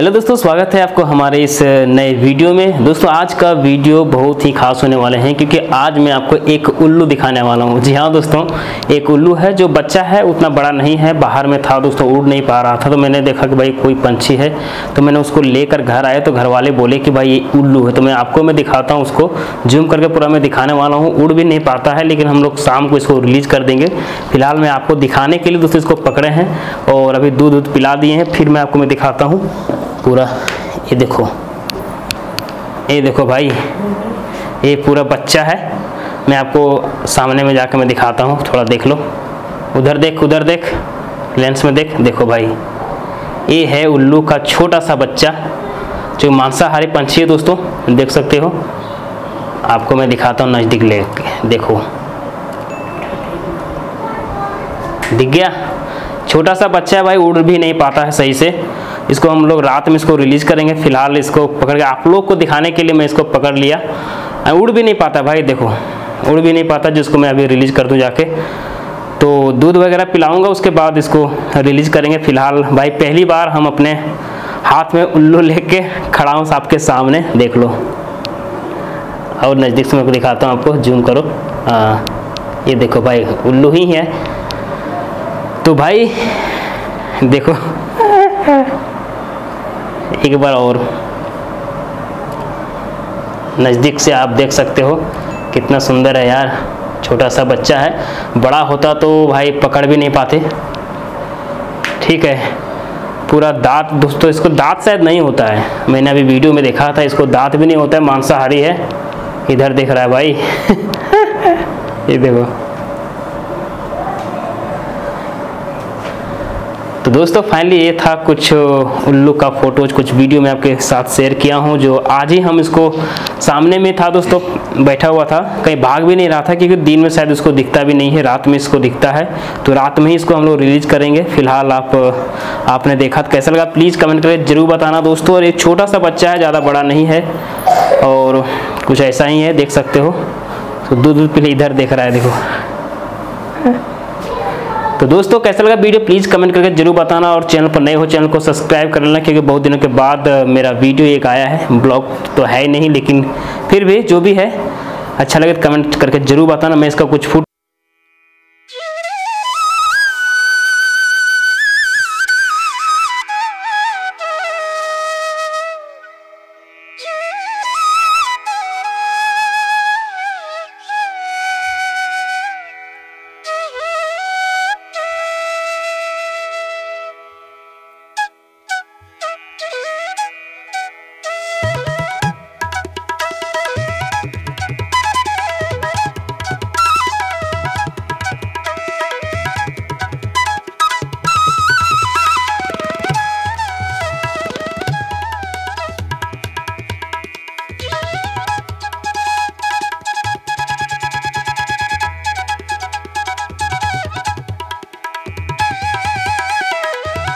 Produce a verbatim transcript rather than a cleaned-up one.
Hello दोस्तों, स्वागत है आपको हमारे इस नए वीडियो में। दोस्तों आज का वीडियो बहुत ही खास होने वाले हैं क्योंकि आज मैं आपको एक उल्लू दिखाने वाला हूं। जी हाँ दोस्तों, एक उल्लू है जो बच्चा है, उतना बड़ा नहीं है, बाहर में था दोस्तों, उड़ नहीं पा रहा था। तो मैंने देखा कि भाई कोई पंछी है, तो मैंने उसको लेकर घर आया तो घर वाले बोले कि भाई ये उल्लू है। तो मैं आपको मैं दिखाता हूँ, उसको जूम करके पूरा मैं दिखाने वाला हूँ। उड़ भी नहीं पाता है, लेकिन हम लोग शाम को इसको रिलीज कर देंगे। फिलहाल मैं आपको दिखाने के लिए दोस्तों इसको पकड़े हैं और अभी दूध दूध पिला दिए हैं। फिर मैं आपको मैं दिखाता हूँ पूरा। ये देखो, ये देखो भाई, ये पूरा बच्चा है। मैं आपको सामने में जाकर मैं दिखाता हूँ, थोड़ा देख लो। उधर देख, उधर देख, लेंस में देख। देखो भाई, ये है उल्लू का छोटा सा बच्चा जो मांसाहारी पंछी है दोस्तों, देख सकते हो। आपको मैं दिखाता हूँ नज़दीक लेके, देखो, दिख गया। छोटा सा बच्चा है भाई, उड़ भी नहीं पाता है सही से। इसको हम लोग रात में इसको रिलीज करेंगे। फिलहाल इसको पकड़ के आप लोग को दिखाने के लिए मैं इसको पकड़ लिया। उड़ भी नहीं पाता भाई, देखो, उड़ भी नहीं पाता, जिसको मैं अभी रिलीज कर दूं जाके। तो दूध वगैरह पिलाऊंगा, उसके बाद इसको रिलीज करेंगे। फिलहाल भाई पहली बार हम अपने हाथ में उल्लू लेके खड़ा हूँ आपके सामने, देख लो। और नज़दीक से मैं दिखाता हूँ आपको, जूम करो। हाँ, ये देखो भाई, उल्लू ही है। तो भाई देखो, एक बार और नज़दीक से आप देख सकते हो, कितना सुंदर है यार। छोटा सा बच्चा है, बड़ा होता तो भाई पकड़ भी नहीं पाते। ठीक है, पूरा दांत दोस्तों, इसको दांत शायद नहीं होता है, मैंने अभी वीडियो में देखा था, इसको दांत भी नहीं होता है, मांसाहारी है। इधर देख रहा है भाई ये देखो। तो दोस्तों फाइनली ये था कुछ उल्लू का फोटोज, कुछ वीडियो मैं आपके साथ शेयर किया हूँ, जो आज ही हम इसको सामने में था दोस्तों, बैठा हुआ था, कहीं भाग भी नहीं रहा था, क्योंकि दिन में शायद इसको दिखता भी नहीं है, रात में इसको दिखता है। तो रात में ही इसको हम लोग रिलीज करेंगे। फिलहाल आप आपने देखा तो कैसा लगा प्लीज़ कमेंट करके जरूर बताना दोस्तों। और एक छोटा सा बच्चा है, ज़्यादा बड़ा नहीं है, और कुछ ऐसा ही है, देख सकते हो। तो दूध दूध पीले, इधर देख रहा है, देखो। तो दोस्तों कैसा लगा वीडियो प्लीज़ कमेंट करके जरूर बताना, और चैनल पर नए हो चैनल को सब्सक्राइब कर लेना, क्योंकि बहुत दिनों के बाद मेरा वीडियो एक आया है। ब्लॉग तो है नहीं, लेकिन फिर भी जो भी है अच्छा लगे तो कमेंट करके जरूर बताना। मैं इसका कुछ फुट